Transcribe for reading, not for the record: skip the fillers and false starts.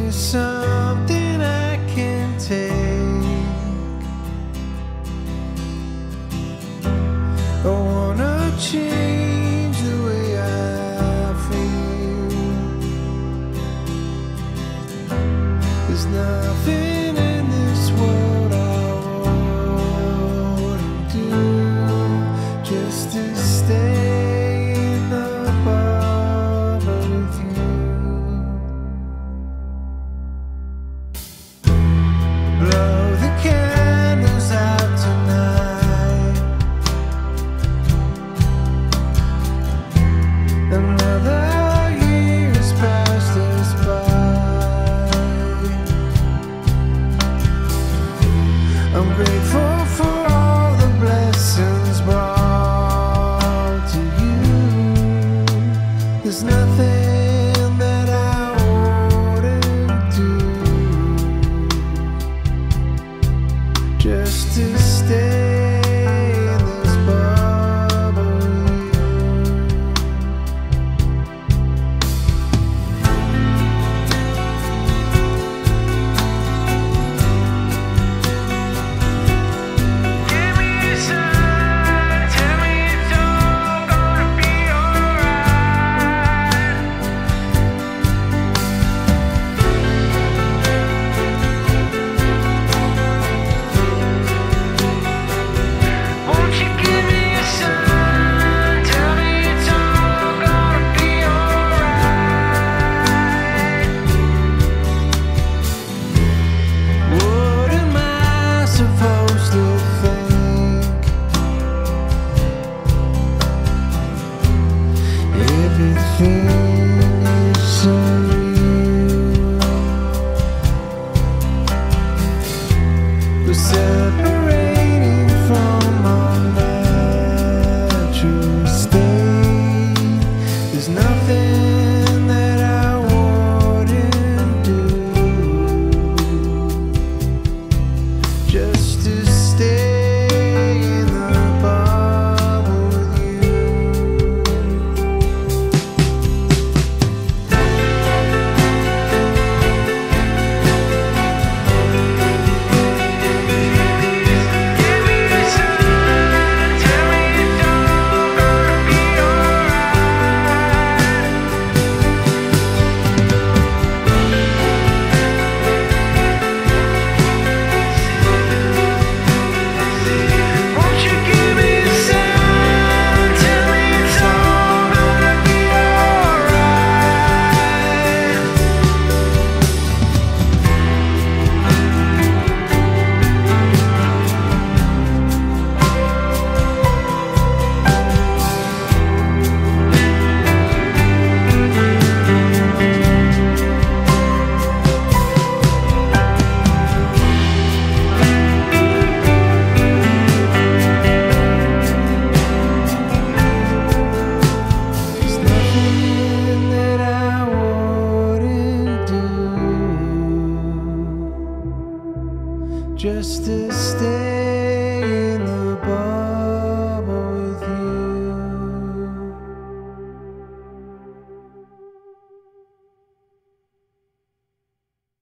me something I can take. I wanna change the way I feel. There's nothing in this world I wouldn't do just to stay in the bubble with you. Blow the candles out tonight. Another year has passed us by. I'm grateful for all the blessings brought to you. There's nothing that I wouldn't do just to stay in this bubble with you. Give me a sign, tell me it's all gonna be alright. Won't you give me a sign, tell me it's all gonna be alright. What am I supposed to think? Everything is surreal. We're separating from our natural state. There's nothing that I wouldn't do just to stay in the bubble with you. Give me a sign, tell me it's all gonna be alright. Won't you give me a sign, tell me it's all gonna be alright. There's nothing that I wouldn't do just to stay